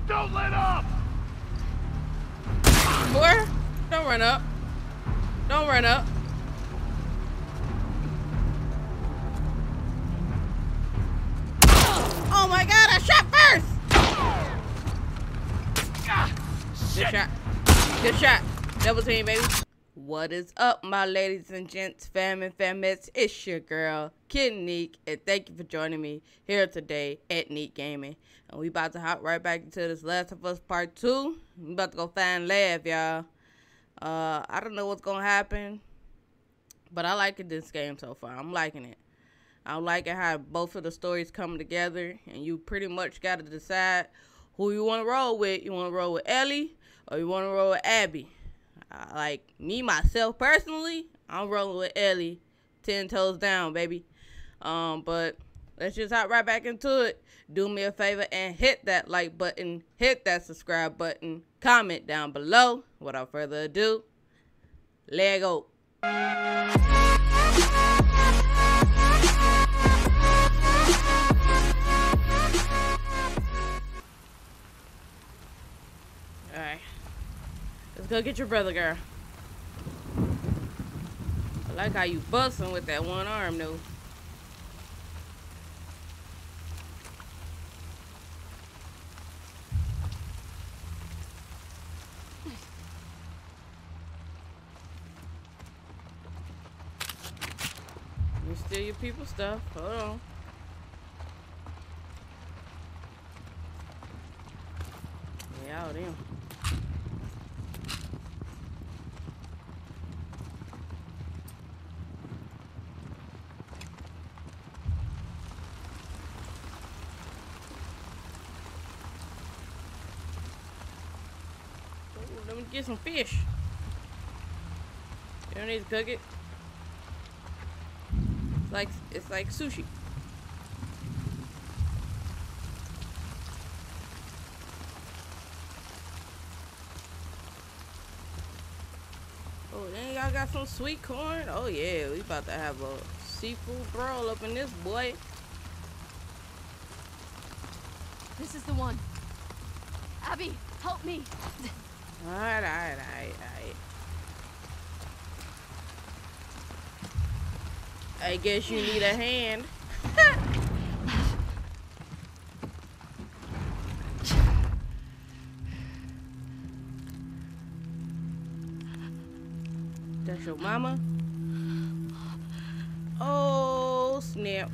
Don't let up! Boy, don't run up. Don't run up. Oh my god, I shot first! Good shot. Good shot. Double team, baby. What is up, my ladies and gents, fam and famettes? It's your girl, Kid Nique, and thank you for joining me here today at Nique Gaming. And we about to hop right back into this Last of Us Part 2. We about to go find Lev, y'all. I don't know what's gonna happen, but I like it this game so far. I'm liking it. I'm liking how both of the stories come together, and you pretty much got to decide who you want to roll with. You want to roll with Ellie, or you want to roll with Abby. Like me, myself, personally, I'm rolling with Ellie, 10 toes down, baby. But let's just hop right back into it. Do me a favor and hit that like button, hit that subscribe button, comment down below. Without further ado, let's go. Alright. Let's go get your brother, girl. I like how you busting with that one arm, though. You steal your people's stuff. Hold on. Yeah, all them. Let me get some fish. You don't need to cook it. It's like sushi. Oh, then y'all got some sweet corn. Oh yeah, we about to have a seafood brawl up in this boy. This is the one. Abby, help me. Alright. I guess you need a hand. That's your mama? Oh, snap.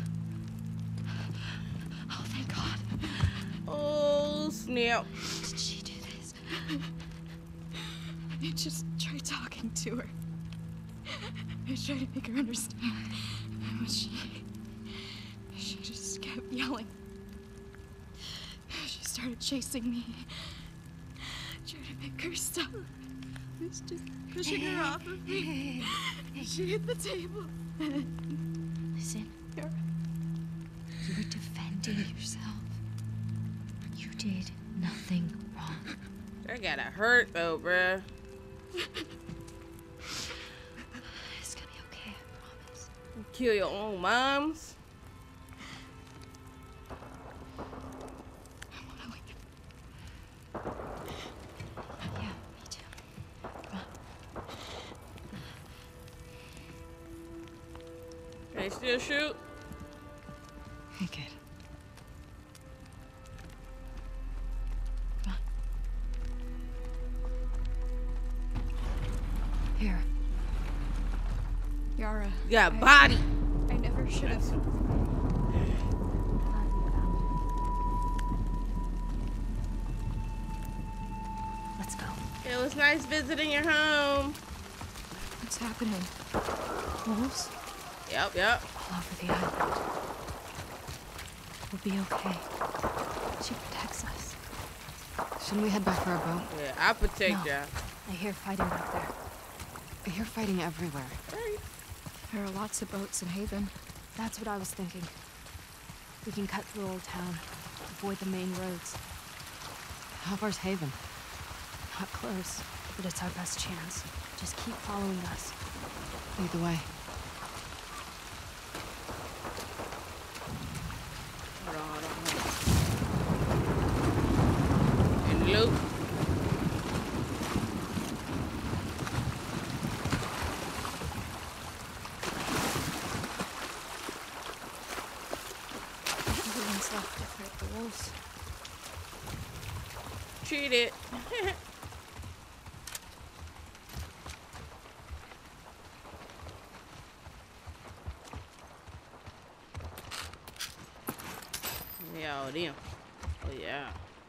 Oh, thank God. Oh, snap. Did she do this? I just tried talking to her. I tried to make her understand. But she just kept yelling. She started chasing me. Trying to make her stop. I was just pushing her off of me. She hit the table. Listen. You were defending yourself. You did nothing wrong. That gotta hurt though, bruh. It's gonna be okay, I promise. Kill your own moms. I wanna leave. Yeah, me too. Come on. Can you still shoot? Hey, kid. Come on. Here. Yara. You got a body. I never should have. Let's go. It was nice visiting your home. What's happening? Wolves? Yep. All over the island. We'll be okay. She protects us. Shouldn't we head back for our boat? Yeah, I protect No. y'all. I hear fighting back there. I hear fighting everywhere. Right. There are lots of boats in Haven. That's what I was thinking. We can cut through Old Town, avoid the main roads. How far's Haven? Not close, but it's our best chance. Just keep following us. Lead the way. Hold on. loot. Everyone's left to fight the wolves. Cheat it. Yeah, oh, damn. Oh, yeah.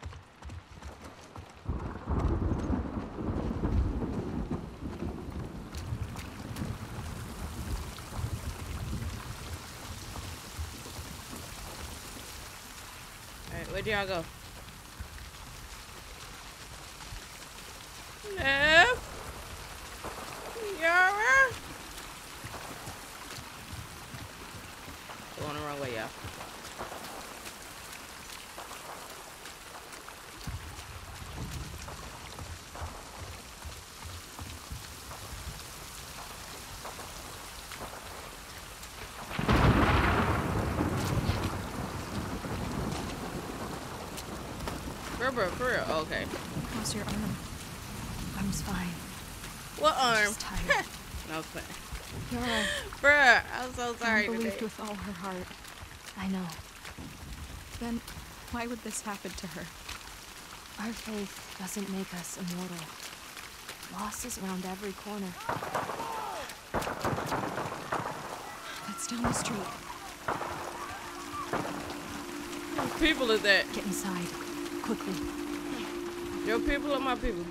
Alright, where'd y'all go? Left. Y'all right? Going the wrong way, y'all. For real? Okay. How's your arm? Arm's fine. What arm? She's tired. No, it's fine. You're right. Bruh, I'm so sorry Believed today. with all her heart. I know. Then why would this happen to her? Our faith doesn't make us immortal. Loss is around every corner. That's down the street. Whose people is that? Get inside. Quickly. Your people or my people?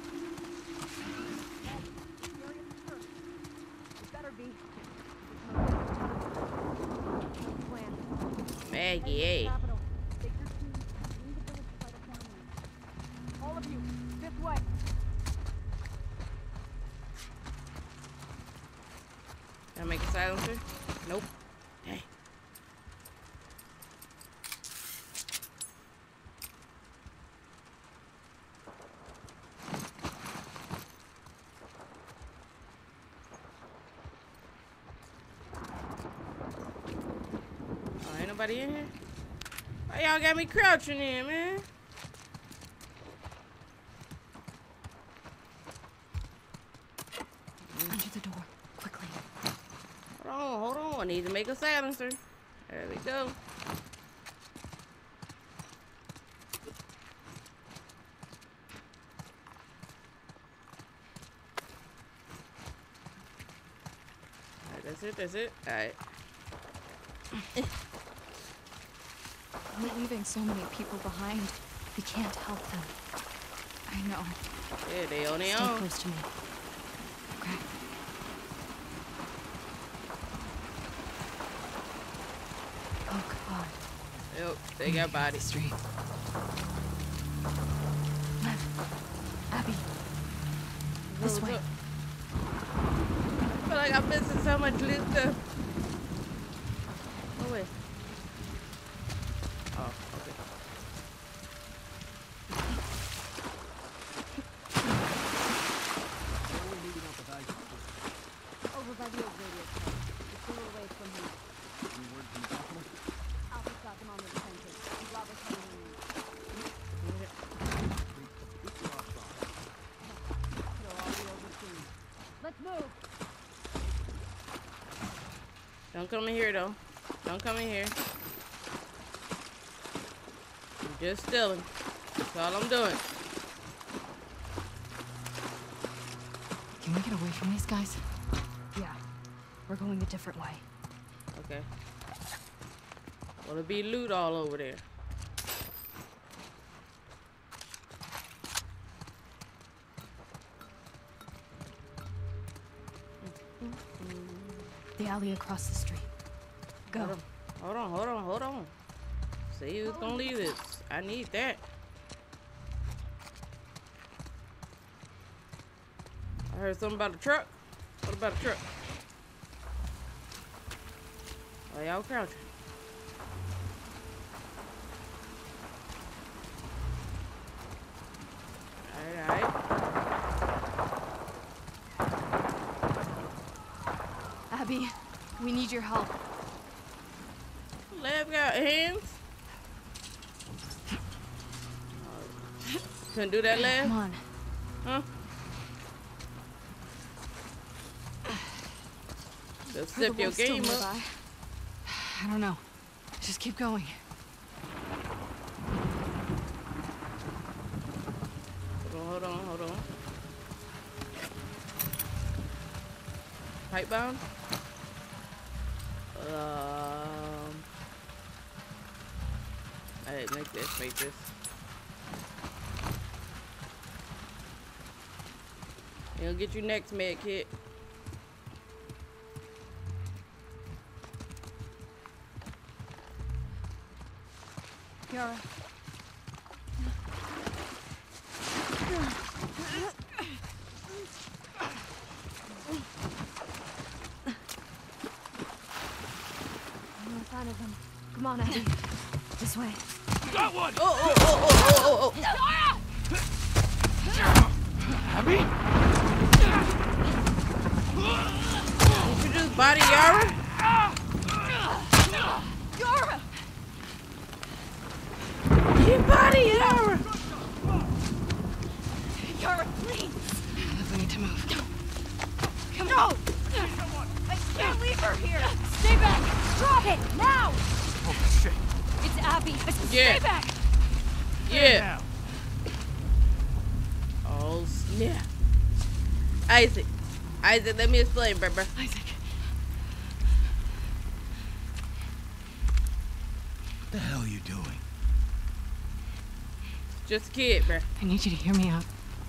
Maggie, hey. All of you, this way. Can I make a silencer? Nope. Dang. Oh, ain't nobody in here? Why y'all got me crouching in, man? Under the door. Quickly. Hold on. I need to make a silencer. There we go. Alright, that's it. Alright. We're leaving so many people behind. We can't help them. I know. Yeah, they on their Stay own. close to me. Okay. Oh, God. Yep, they got bodies. Street. Left. Abby. This way. I feel like I'm missing so much loot stuff. Oh, wait. Oh, okay. Over by the old radio tower. Just a little ways from here. Any word from the hospital? Alpha's got them on the defensive. And Robert's coming in. This is our side. They'll all be over soon. Let's move. Don't come in here, though. Don't come in here. I'm just stealing. That's all I'm doing. Can we get away from these guys? Yeah. We're going a different way. Okay. Well, there be loot all over there. The alley across the street. Go. Hold on. See who's gonna leave this. I need that. I heard something about a truck. What about a truck? Oh, y'all crouching. Alright. Abby, we need your help. Lev got hands. couldn't do that last? Come on. Huh? Just Are the step your wolves still game up. nearby? I don't know. Just keep going. Hold on. Pipe bound? Hey, make this. He'll get you next, med kit. Yara. No sign of him. Come on, Abby. This way. Got one! Oh. Abby? Did you just body Yara? Yara! You body Yara! Yara, please! We need to move. Come on! I can't leave her here! Stay back! Drop it! Now! Oh, shit. It's Abby! Yeah. Stay back! Yeah. Now. Oh, snap. Isaac, let me explain, bruh. Isaac. What the hell are you doing? Just a kid, bruh. I need you to hear me out.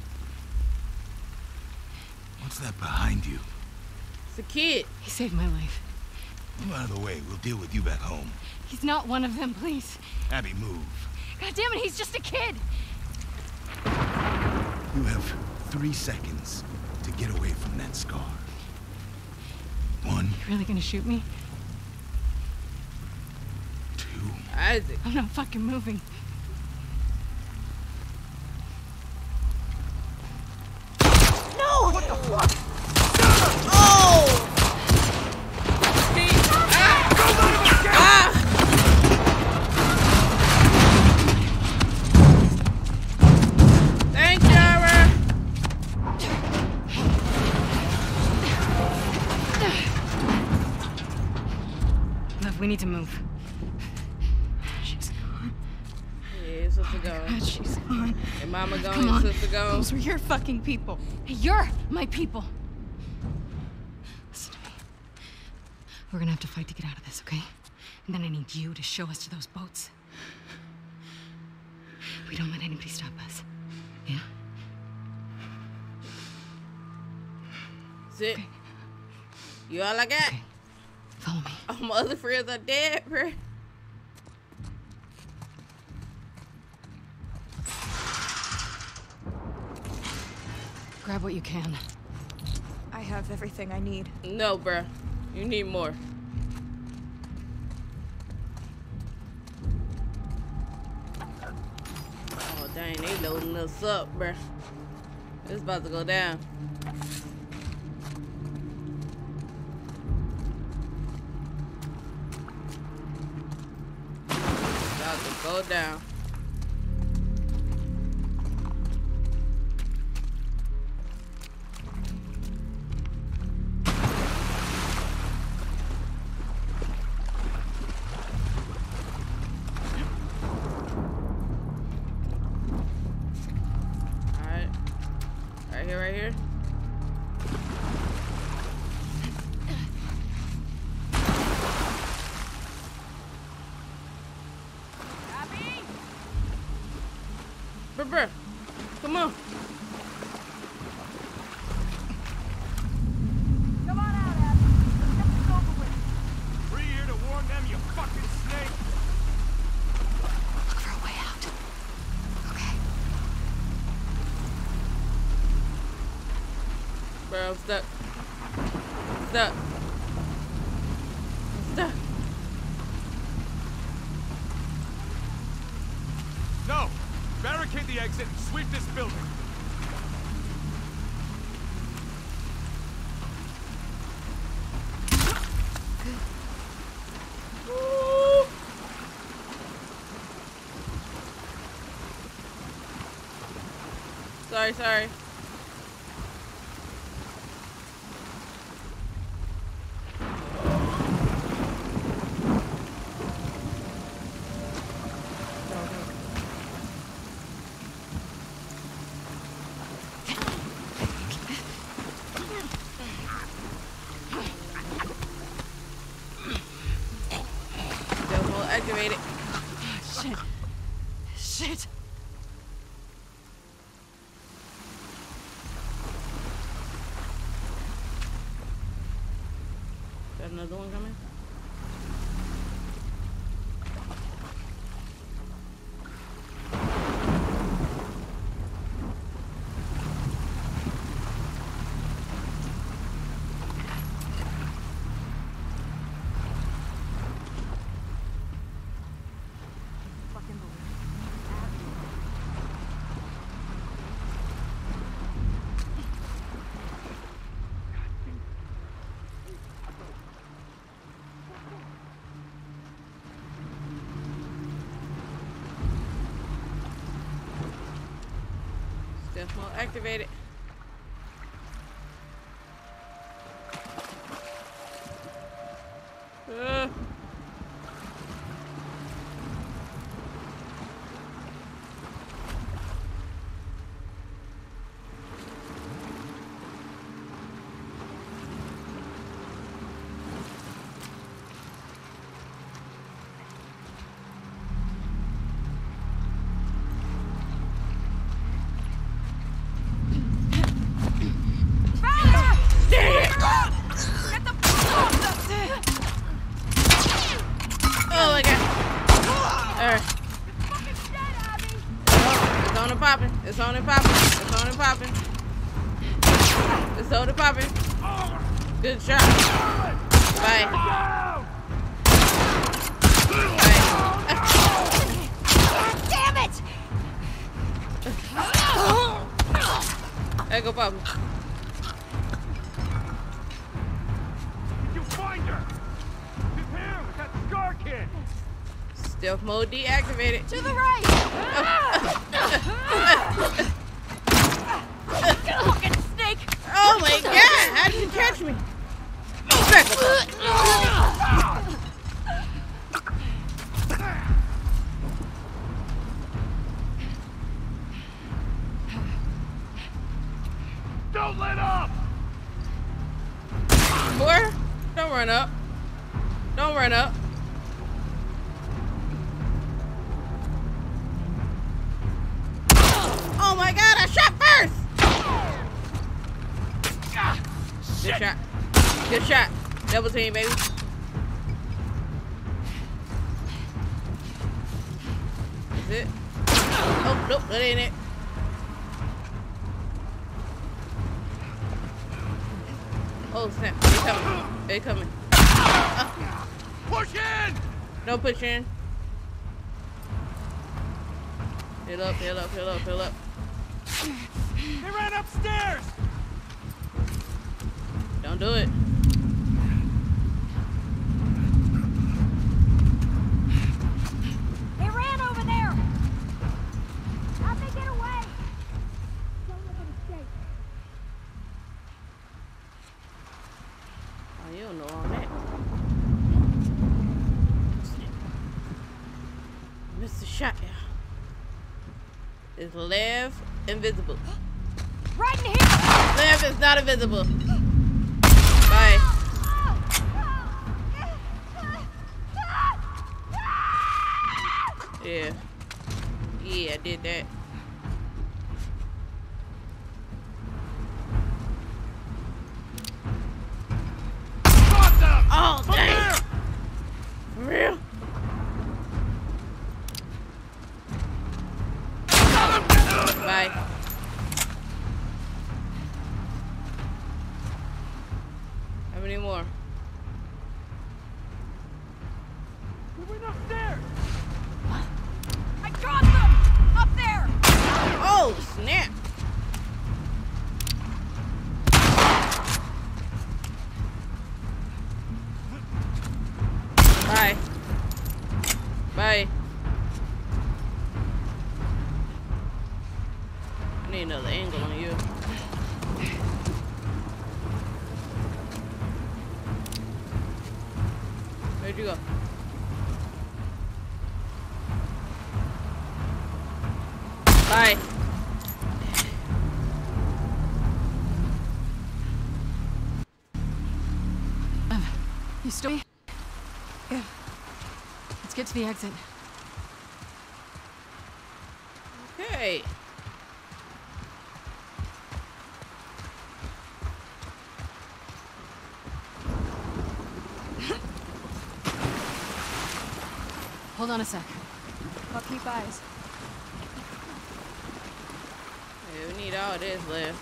What's that behind you? It's a kid. He saved my life. Move out of the way. We'll deal with you back home. He's not one of them, please. Abby, move. God damn it, he's just a kid! You have 3 seconds to get away from that scar. 1, You really gonna shoot me? 2. Isaac. I'm not fucking moving. No! What the fuck? Oh! Thanks, Yara. Love, we need to move. She's gone. Yeah, your sister gone. God, she's gone. Your mama gone, Come your on. sister gone. Those were your fucking people. You're my people. Listen to me. We're gonna have to fight to get out of this, okay? And then I need you to show us to those boats. We don't let anybody stop us. Yeah? That's it. Okay. You all I got? Okay. Follow me. All my other friends are dead, bruh. Grab what you can. I have everything I need. No, bruh. You need more. Oh, dang, they loading us up, bruh. It's about to go down. About to go down. Right here. Abby! Bruh, come on. Come on out, Abby. Let's get this over with. We're here to warn them, you fucking snake! Look for a way out. Okay. Bro, I'm stuck. Stuck. I'm stuck. No! Barricade the exit and sweep this building! Woo. Sorry, sorry. Activate it. Shit. Shit. Got another one coming? Stealth mode activated. Oh my god. Alright. It's on and popping. It's on and popping. It's on and popping. It's on and popping. Good shot. Bye. Damn it! There go popping. Did you find her? She's here with that scar kid. Stealth mode deactivated. To the right! Fucking snake! Oh my god! How did you catch me? Don't let up! Boy, don't run up. Don't run up. Oh my god, I shot first! Good shot. Good shot. Double team, baby. That's it. Oh, nope, that ain't it. Oh, snap. They coming. They coming. Push in! Don't push in. Heal up, heal up, heal up, heal up. They ran upstairs! Don't do it. They ran over there! How'd they get away? Don't let them escape. Oh, you don't know all that. Mr. Shot, yeah. Is Lev invisible? Right in here! Lev is not invisible. Bye. Yeah. Yeah, I did that. Got them! Oh, Up dang. there! For real? Bye. How many more? They went upstairs! I got them! Up there! need another angle on you. Where'd you go? Bye. You still? Yeah. Let's get to the exit. Okay. Hold on a sec. I'll keep eyes. Yeah, we need all this left.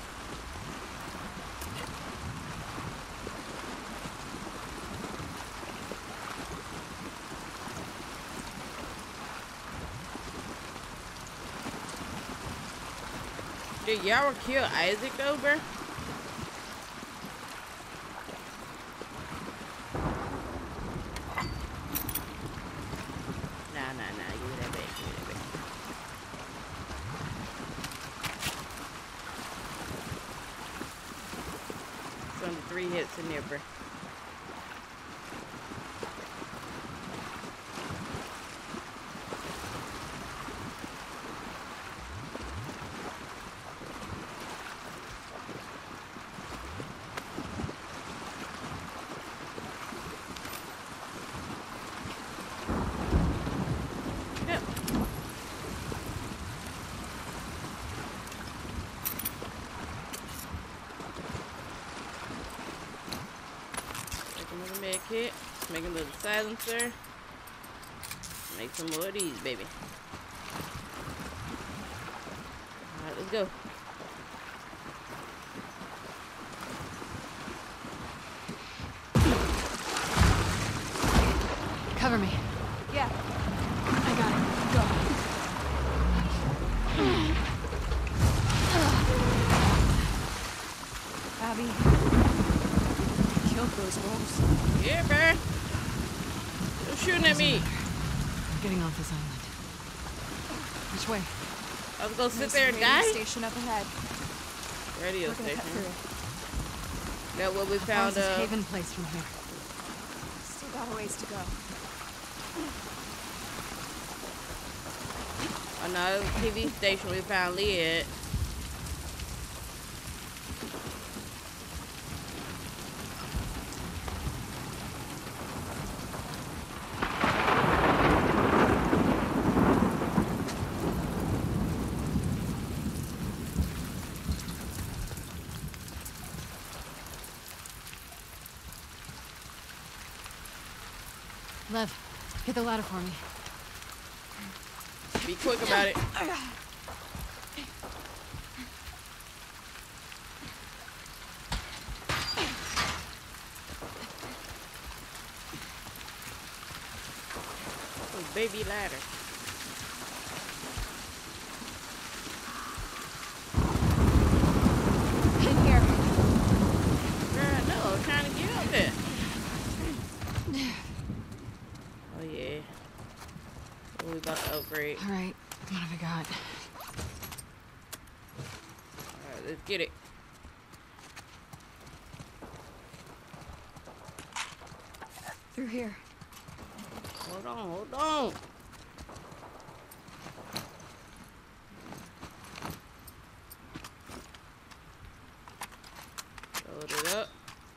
Did y'all kill Isaac though, bro? Nah, give me that back, It's only 3 hits in there, bro. Kit, make a little silencer. Make some more of these, baby. Alright, let's go. Cover me. Yeah. I got it. Go. Abby. Killed those wolves. Yeah, bruh. You're shooting at me. We're getting off this island. Which way? I was gonna sit There's there a and radio die. station up ahead. Radio We're gonna cut station. through. That what we How far found. is this Haven place from here? Still got a ways to go. Another TV station we found Lee at. Lev, hit the ladder for me. Be quick about it. Oh, baby ladder. In here. Girl, no, I'm trying to get up there. Oh yeah. What we about to upgrade? All right, what have I got? Alright, let's get it. Through here. Hold on, hold on. Load it up.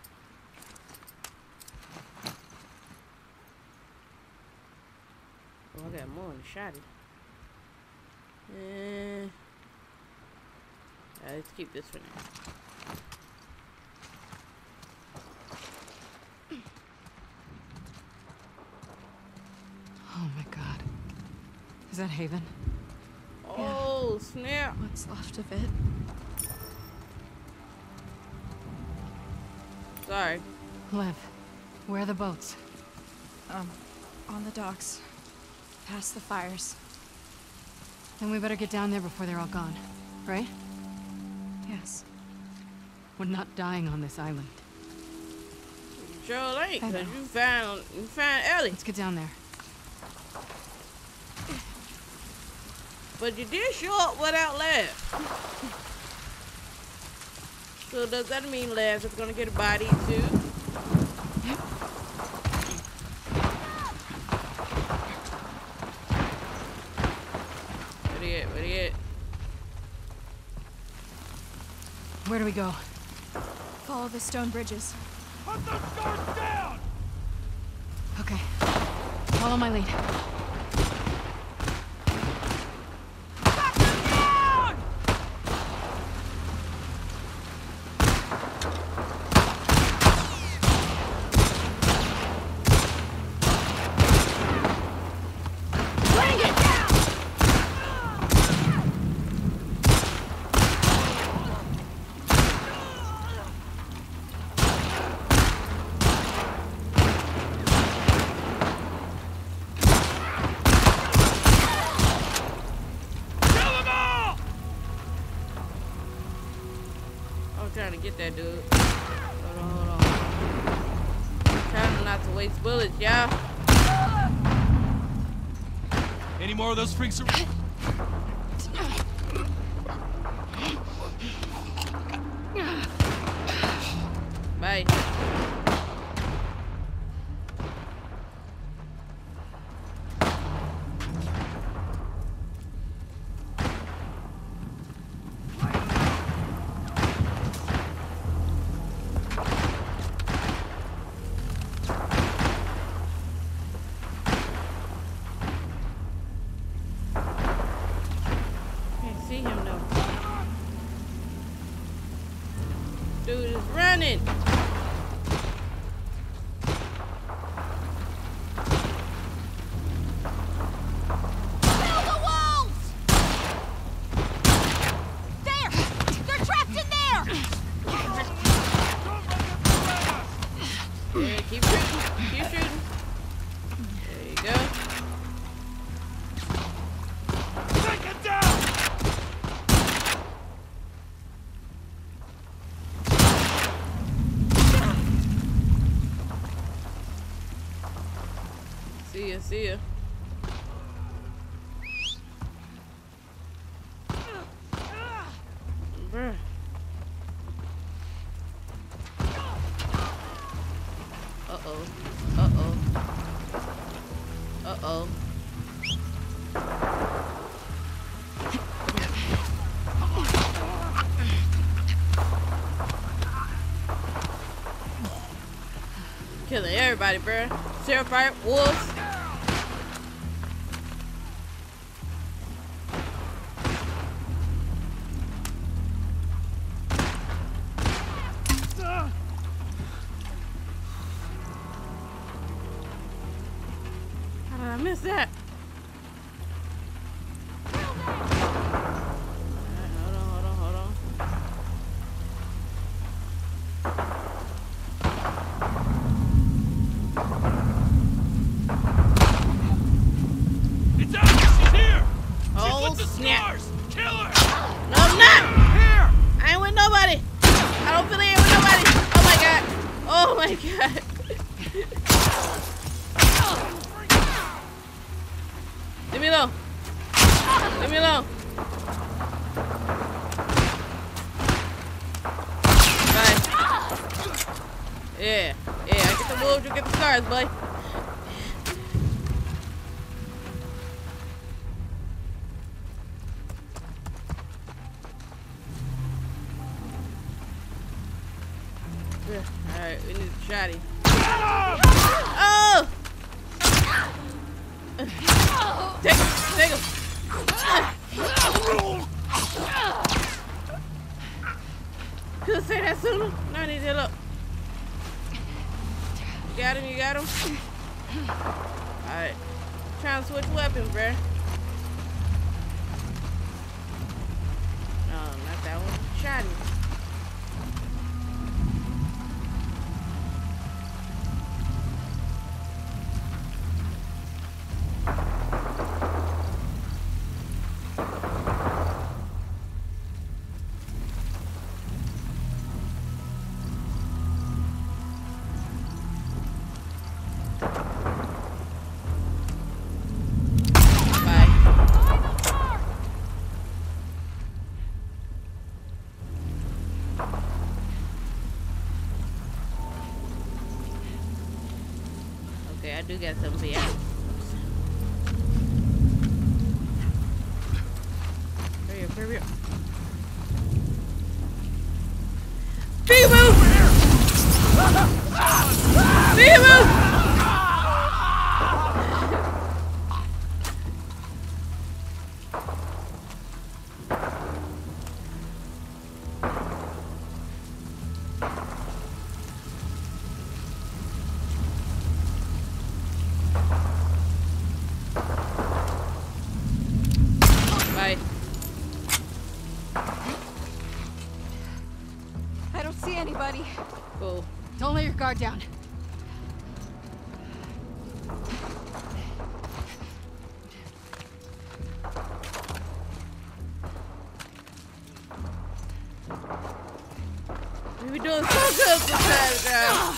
Oh, I got more in the shotty. Let's keep this for now. Oh my God. Is that Haven? Oh, snap. What's left of it? Sorry. Lev, where are the boats? On the docks. Past the fires. Then we better get down there before they're all gone, right? Yes. We're not dying on this island. Sure ain't, I cause know. you found Ellie. Let's get down there. But you did show up without Laz. So does that mean Laz is gonna get a body too? Where he at? Where do we go? Follow the stone bridges. Put those guards down! Okay. Follow my lead. Knock them down! Bring it down! I'm trying to get that dude. Hold on. Trying not to waste bullets, y'all. Any more of those freaks around? Bye. Can't see him though. Dude is running. Build the walls! There! They're trapped in there! Yeah, keep shooting. Keep shooting. There you go. Take it down! See ya. Bruh. Uh-oh. Uh-oh. Uh-oh. Killing everybody, bruh. Terrified wolves. How did I miss that? Alright, hold on. It's out! She's here! Oh, She's with the snap. stars! Kill her! No, I'm not! Here! I ain't with nobody! I don't feel like with nobody! Oh my god! Oh my god! Leave me alone! Leave me alone! Bye. Yeah, I get the wolves, you get the stars, boy. Alright, we need a shotty. Oh! Take him! Could've said that sooner. No, I need to look. You got him? Alright. Trying to switch weapons, bruh. No, not that one. Shotty. I do got something for you. Hurry up, hurry up. Peekaboo! Peekaboo! Bye. I don't see anybody. Cool. Don't let your guard down. We were doing so good this time, girl.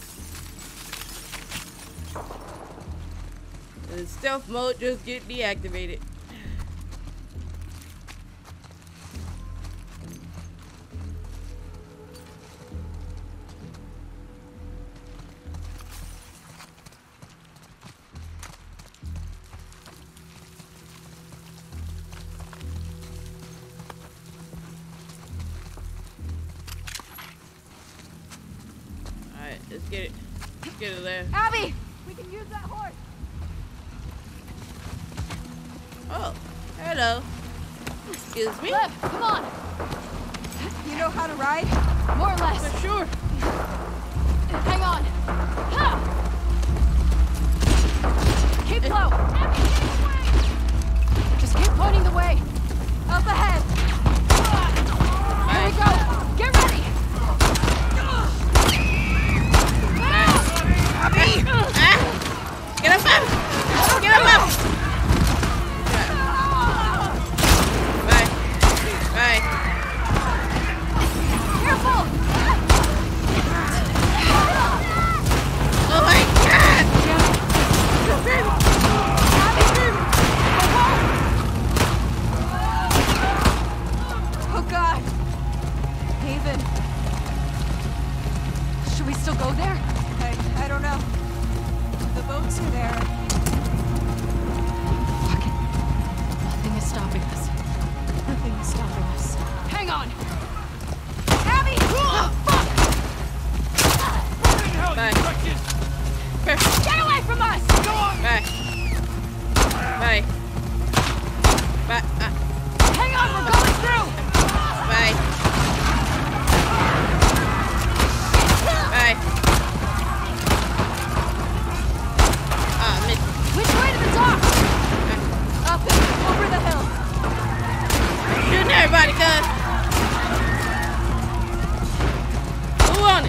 The stealth mode just get deactivated. Alright, let's get it. Let's get it there. Abby! We can use that horse! Oh, hello. Excuse me? Lev, come on! You know how to ride? More or less. For sure. Hang on. Ha! Keep low. Abby, get away! Just keep pointing the way. Up ahead. Here we go. Get ready. Get him up! Get him up! Bye. Bye. Careful! Oh my god! Oh god. Haven. Should we still go there? I don't know. The boats are there. Fuck it. Nothing is stopping us. Nothing is stopping us. Hang on! Abby! Fuck! Bye. Get away from us! Bye. Bye. Bye. Hang on, we're going through! Bye. Bye. Ah, missed. Which way to the dock? Up and over the hill. Shooting everybody, cuz. Who on it?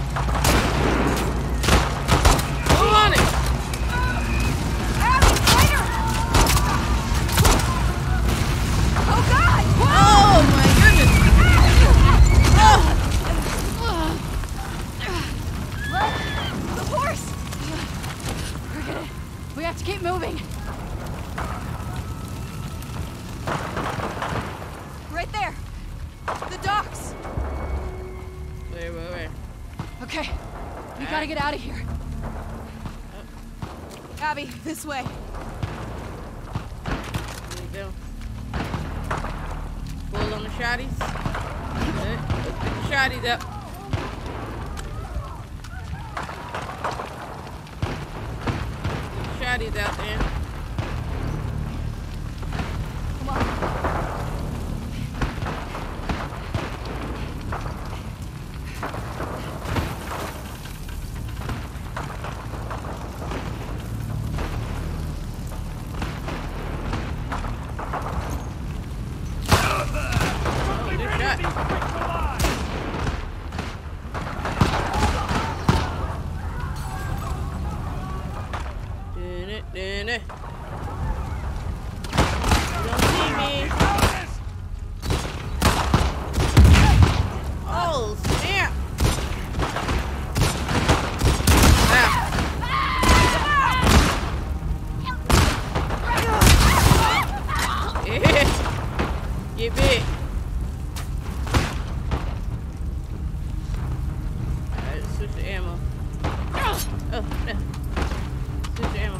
Who on it? Abby, fight her! Oh god! Oh my goodness. Oh. The horse! Forget it. We have to keep moving. Right there. The docks. Wait. Okay. We gotta get out of here. Abby, this way. There we go. Pull on the shotties. Good. Let's pick the shotties up. Shotties out there. Come on. Good shot. Doing it. You don't see me. Oh, snap. Ah. Yeah. Get big. Alright, switch the ammo. Oh, no. Switch the ammo.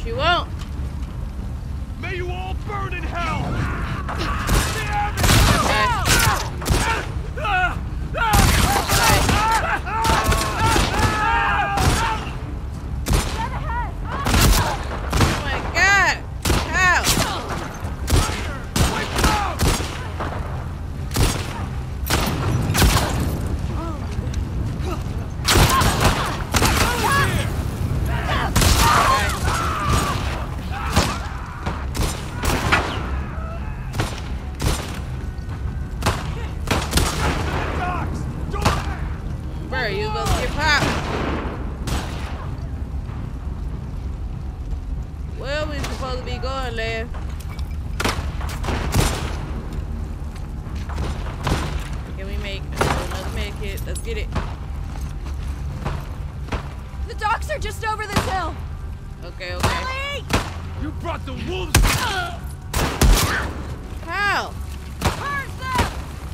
you won't. May you all burn in hell! Damn it! Oh my God! How? Bro, you gonna get popped. Where we supposed to be going, lad? Can we make another med kit? Let's get it. The docks are just over this hill. Okay, okay. You brought the wolves! How? Burn them!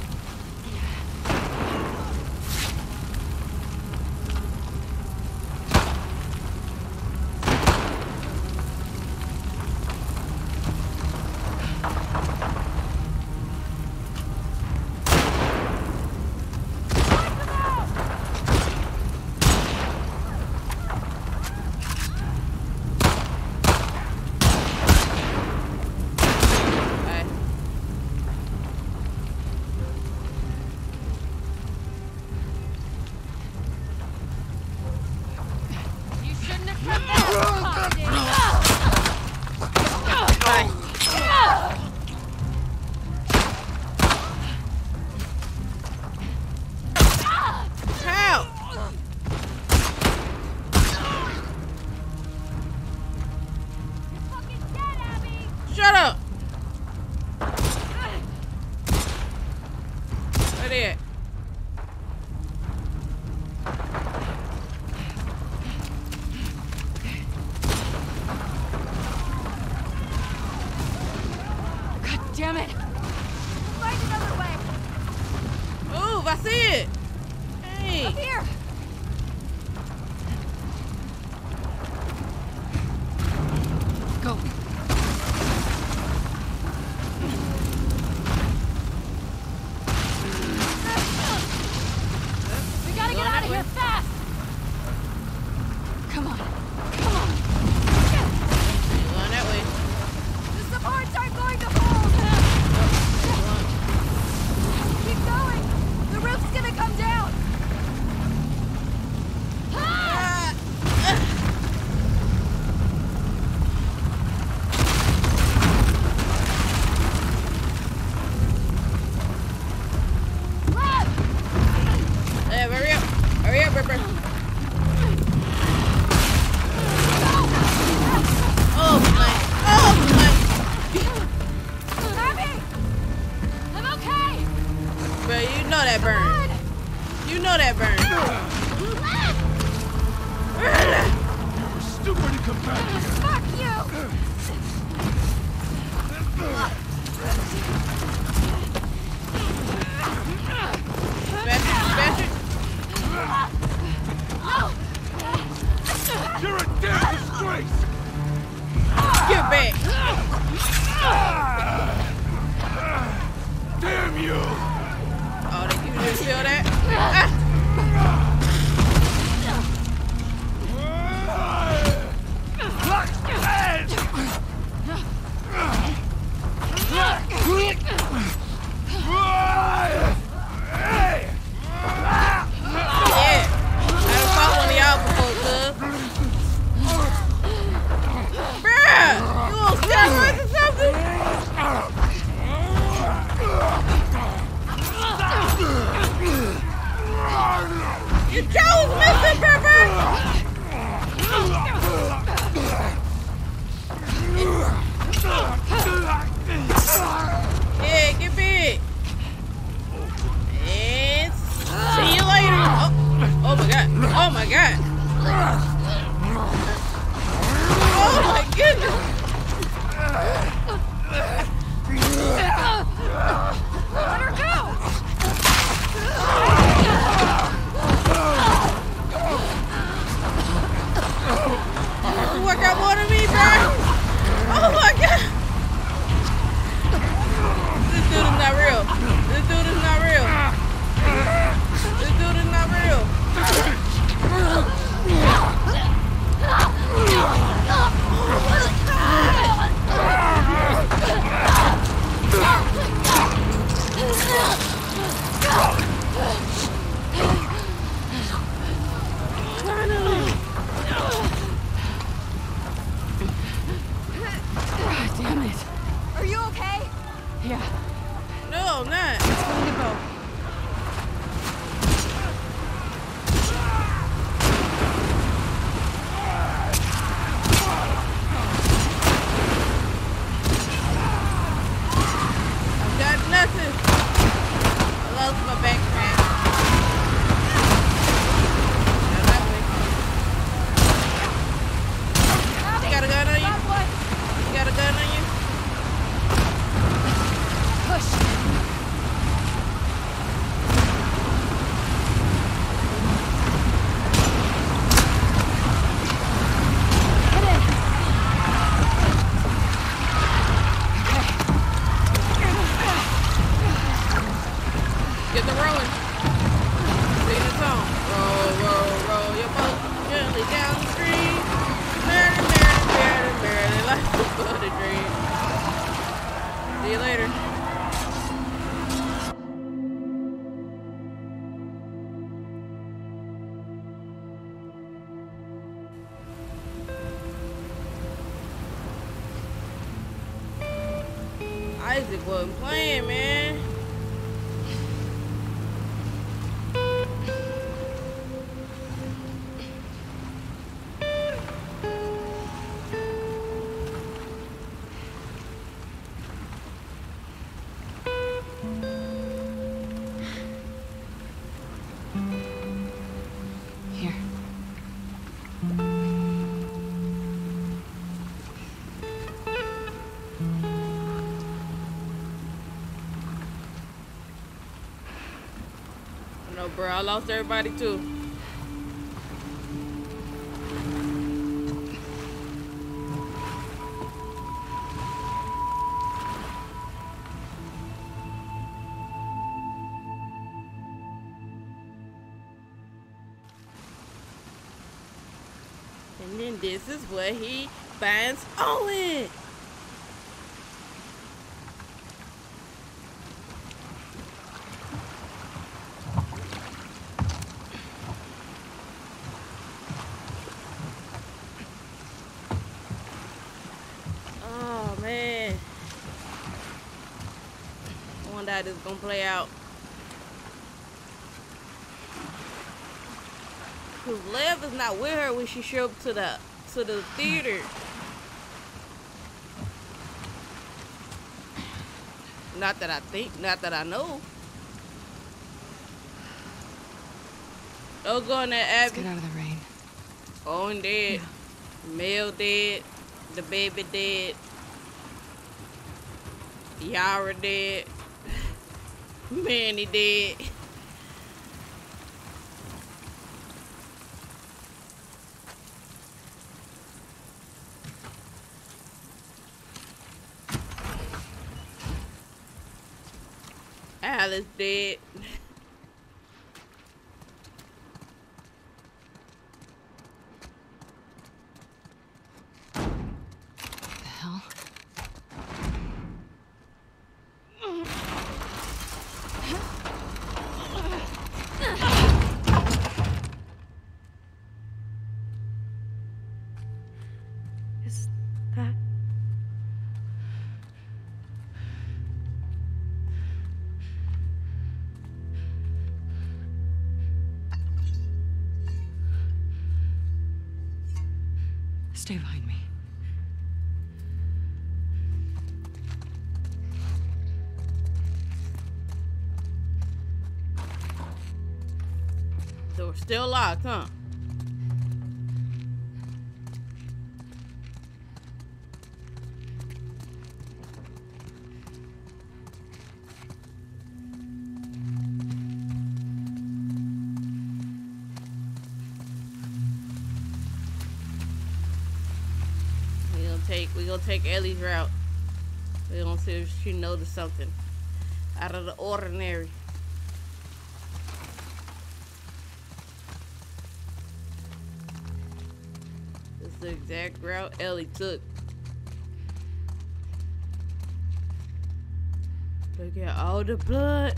Bye. You shouldn't have come back, Bye. How? fucking dead, Abby! Shut up! Where they at? God damn it! Find another way! Move, I see it! Hey! Up here! Go. We gotta get out of here fast! Come on. Come on. Going that way. The supports aren't going to hold! Keep going! The roof's gonna come down! Ah! Hey, hurry up! Hurry up, Ripper! Oh my! Oh my! Abby! I'm okay! Bro, you know that burn. You know that burn. Stupid to come back here! Fuck you! Smash it! You're a damn disgrace! Get back! Damn you! Oh, did you just feel that? Yeah. I done fought one of y'all before, cuz. Bruh! You on steroids or something? Your jaw's missing, Pepper! Yeah, get big. And see you later. Oh my god. Oh my god. Oh my goodness. Let her go! You work out more than me, bro. Isaac wasn't playing, man. Here. No, bro, I lost everybody too. And then this is what he finds Owen. Oh man. I wonder how this is gonna play out. Cause Lev is not with her when she showed up to the theater. Not that I think, not that I know. Oh, going there, Let's Abby. get out of the rain. Owen dead. Mel dead. The baby dead. Yara dead. Manny dead. Alice dead. The hell? Is that... Stay behind me. Door's still locked, huh? We gonna take Ellie's route. We gonna see if she noticed something out of the ordinary. This is the exact route Ellie took. Look at all the blood.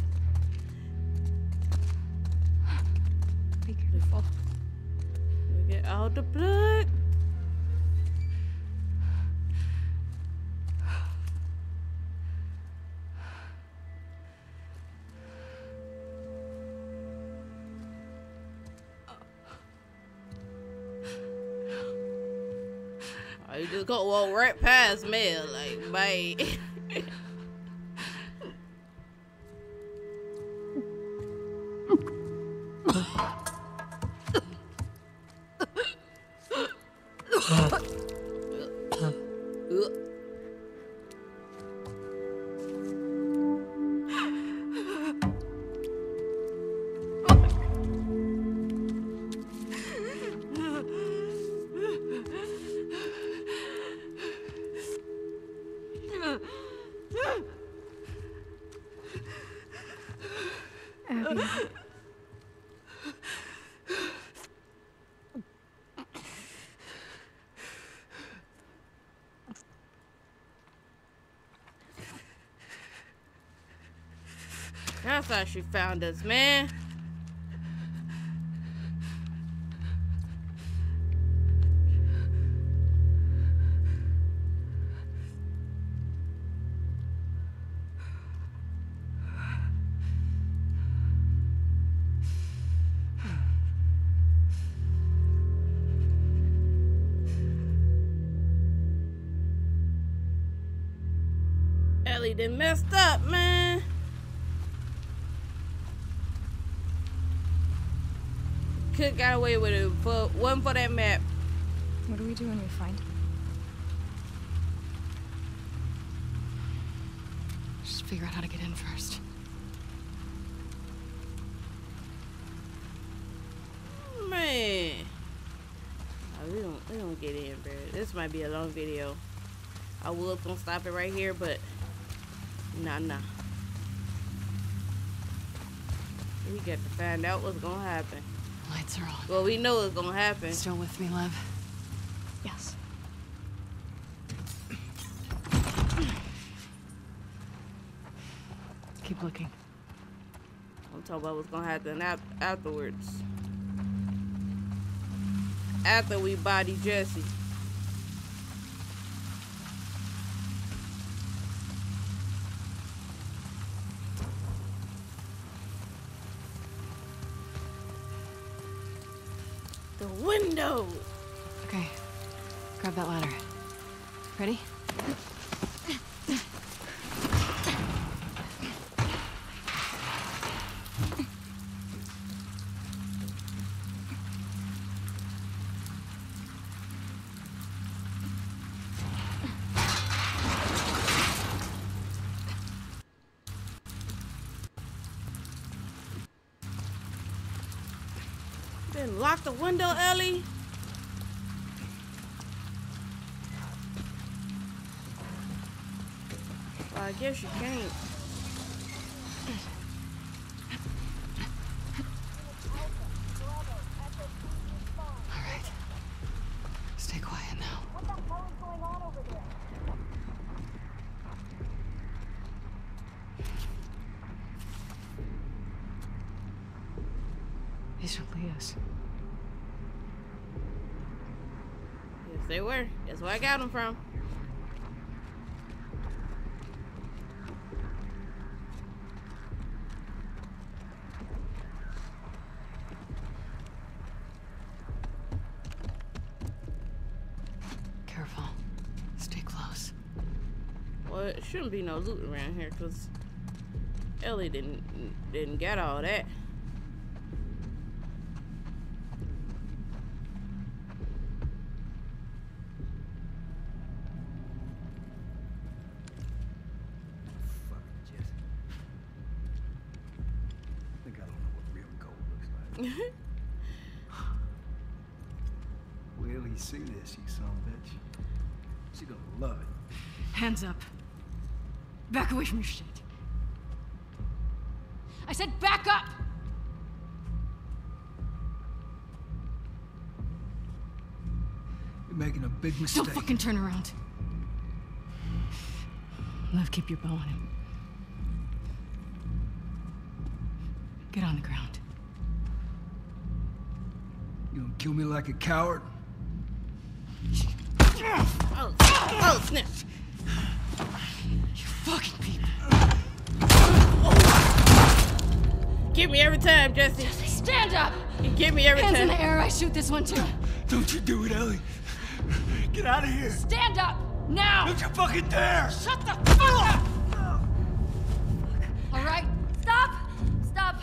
Be careful. Look at all the blood. Oh, you just go walk right past Mel, like, bye. Abby. That's how she found us, man. Ellie done messed up, man. Could got away with it for one for that map. What do we do when we find him? Just figure out how to get in first. Man. We don't get in, bro. This might be a long video. I was gonna stop it right here, but nah. We got to find out what's gonna happen. Lights are on. Well, we know what's gonna happen. Still with me, Lev? Yes. Keep looking. I'm talking about what's gonna happen afterwards. After we body Jesse. The window. Okay. Grab that ladder. Ready? Then lock the window, Ellie. Well, I guess you can't. All right. Stay quiet now. What the hell is going on over there? These are Leah's. Yes, they were. That's where I got them from. Careful. Stay close. Well, it shouldn't be no loot around here because Ellie didn't get all that. Wait till you see this, you son of a bitch. She's gonna love it. Hands up. Back away from your shit. I said back up! You're making a big mistake. Don't fucking turn around. Lev, keep your bow on him. Get on the ground. You gonna kill me like a coward? Oh, snap. You fucking people. Get me every time, Jesse. Stand up! You get me every Hands in time. the air, I shoot this one too. Don't you do it, Ellie. Get out of here. Stand up! Now! Don't you fucking dare! Shut the fuck up! All right? Stop! Stop!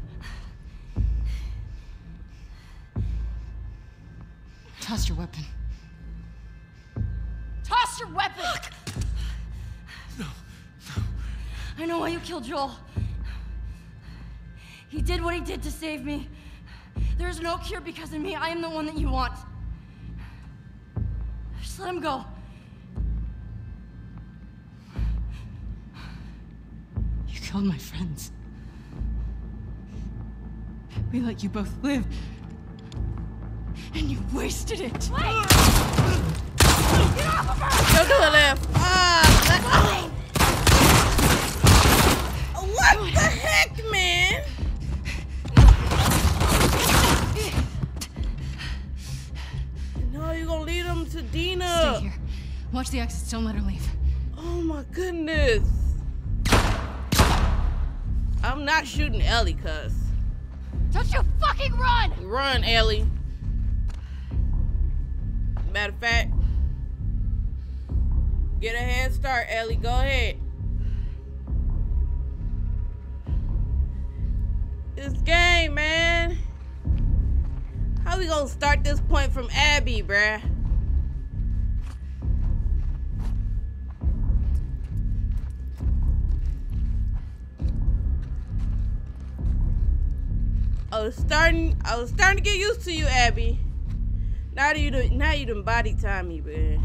Toss your weapon. Toss your weapon! No. I know why you killed Joel. He did what he did to save me. There is no cure because of me. I am the one that you want. Just let him go. You killed my friends. We let you both live. And you wasted it. Wait! Get off of her! Don't do it, Lev. What the heck, man? No, you're gonna lead them to Dina. Stay here. Watch the exits. Don't let her leave. Oh my goodness. I'm not shooting Ellie, cuz. Don't you fucking run! Run, Ellie. Matter of fact, get a head start, Ellie. Go ahead. Dang, man. How we gonna start this point from Abby, bruh? I was starting to get used to you, Abby. Now you done body time me, man.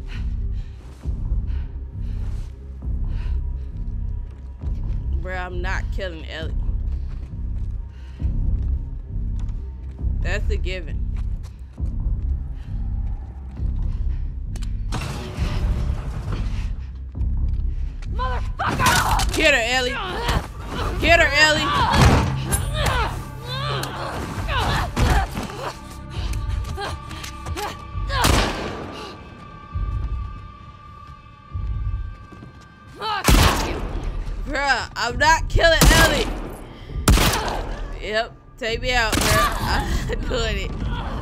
Bruh, I'm not killing Ellie. That's a given. Motherfucker! Get her, Ellie. Get her, Ellie. Bruh, I'm not killing Ellie. Yep, take me out, bruh. I'm doing it.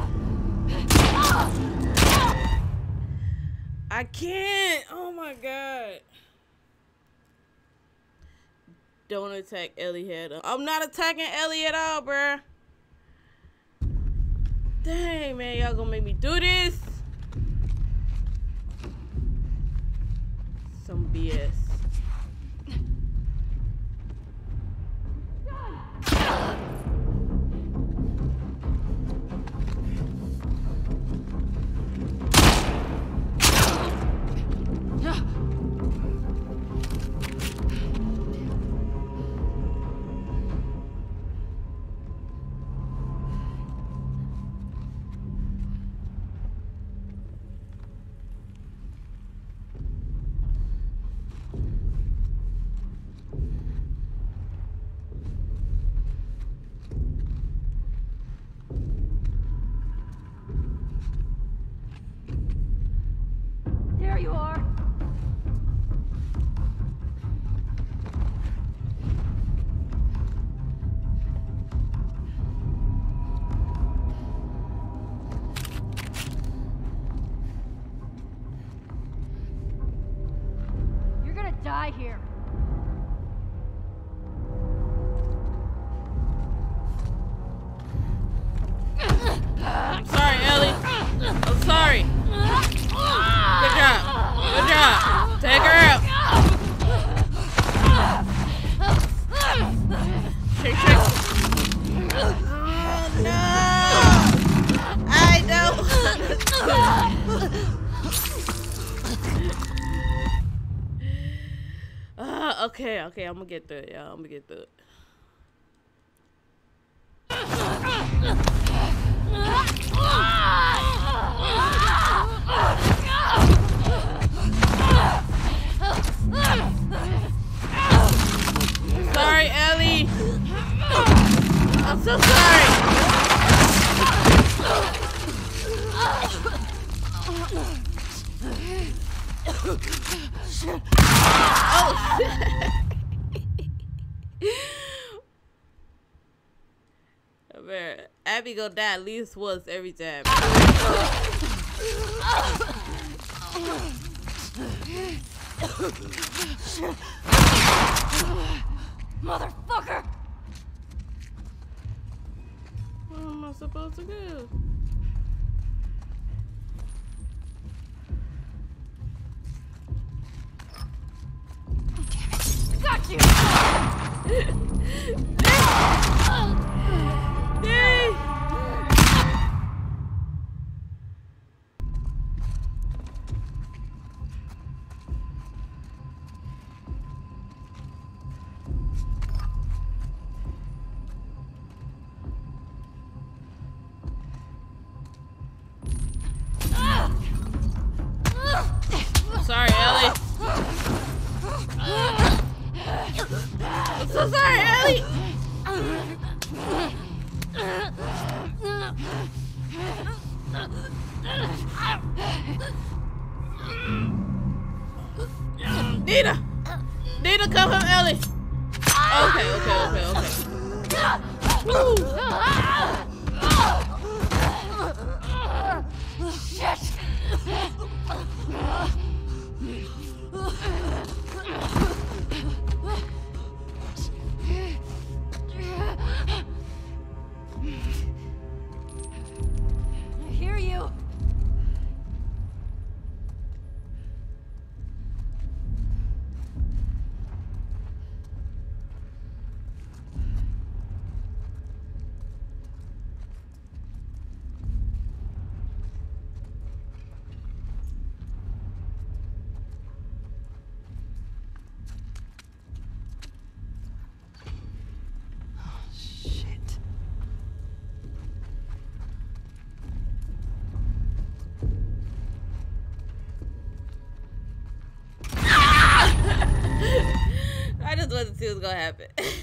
I can't. Oh my god. Don't attack Ellie head up. I'm not attacking Ellie at all, bruh. Dang, man, y'all gonna make me do this? Some BS. There you are. You're gonna die here. I'm sorry, Ellie. I'm sorry. Good job. Good job. Take her out. Shake, shake. Oh, no. I don't okay, I'm gonna get through it, y'all. I'm gonna get through it. Sorry, Ellie. I'm so sorry. Oh, man, Abby gonna die at least once every time. Motherfucker! Where am I supposed to go? Got you! Dang! Sorry, Ellie. I'm so sorry, Ellie. Nita, come from Ellie. Okay. Woo. Shit! see what's gonna happen.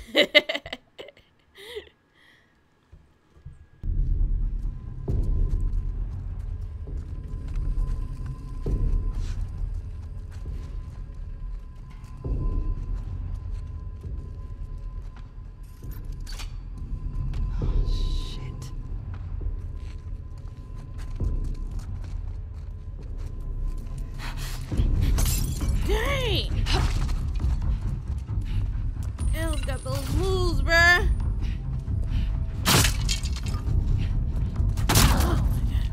Dang! Elle's got those moves, bruh. Oh my god.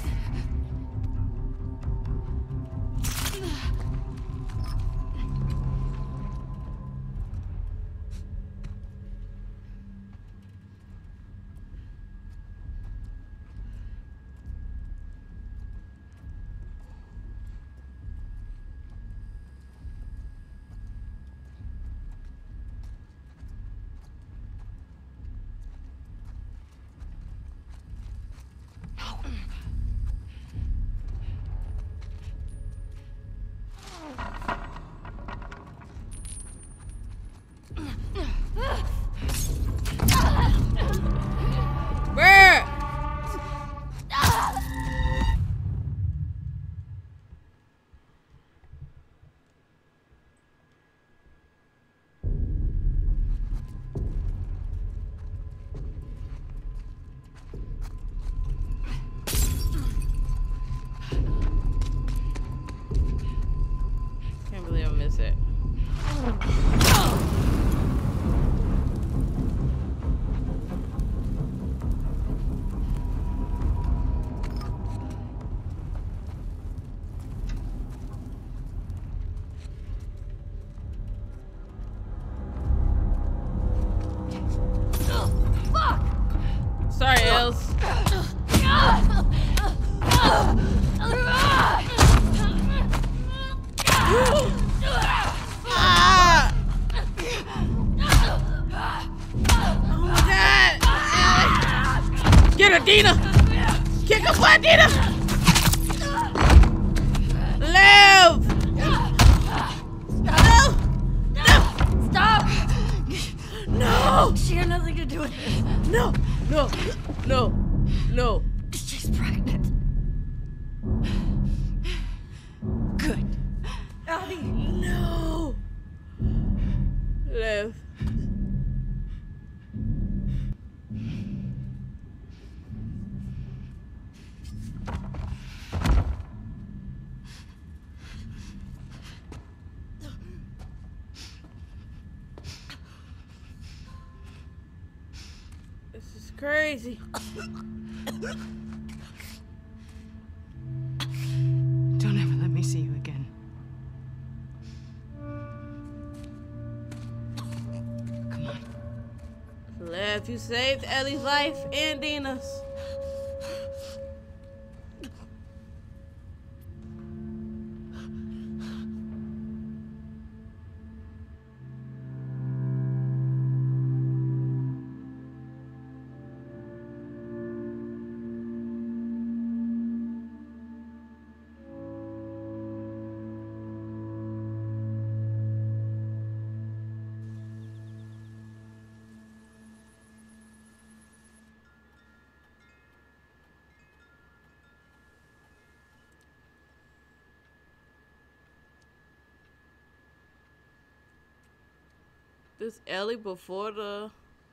Can't believe I missed it. Sorry, Els. Ah! Oh my god! Get her, Dina! Kick her butt, Dina! Live! No! No! Stop! No! She had nothing to do with it. No! No! No! No! She's pregnant. Good. Abby. No! Live. This is crazy. Don't ever let me see you again. Come on. Liv, you saved Ellie's life and Dina's. This Ellie before the...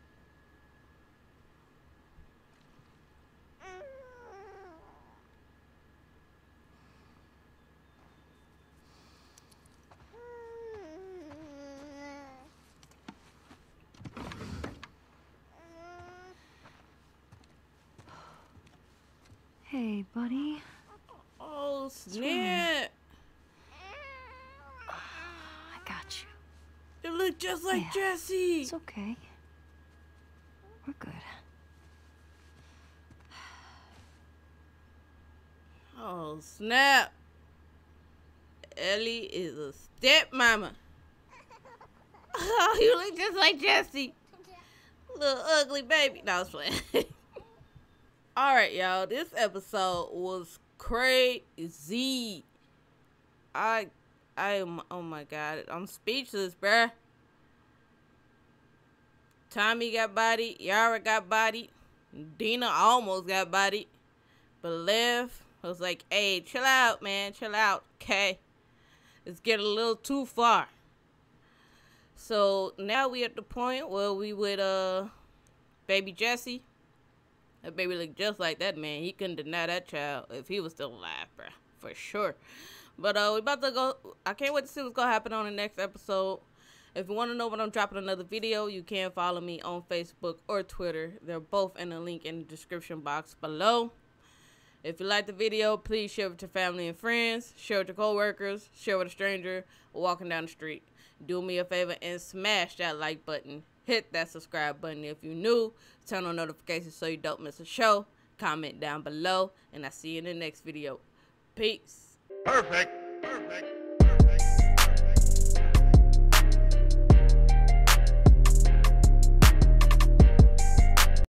Hey, buddy. Oh, snap. I got you. You look just like Yeah. Jesse. It's okay. We're good. Oh, snap. Ellie is a stepmama. Oh, you look just like Jesse. Little ugly baby. No, I was playing. Alright, y'all. This episode was crazy. I am, oh my god. I'm speechless, bruh. Tommy got bodied. Yara got bodied. Dina almost got bodied. But Liv was like, hey, chill out, man. Chill out, okay? It's getting a little too far. So now we at the point where we with baby Jesse. That baby look just like that man. He couldn't deny that child if he was still alive, bruh. For sure. But we about to go. I can't wait to see what's gonna happen on the next episode. If you want to know when I'm dropping another video, you can follow me on Facebook or Twitter. They're both in the link in the description box below. If you like the video, please share it with your family and friends. Share it with your coworkers. Share it with a stranger walking down the street. Do me a favor and smash that like button. Hit that subscribe button if you're new. Turn on notifications so you don't miss a show. Comment down below. And I'll see you in the next video. Peace. Perfect. Perfect.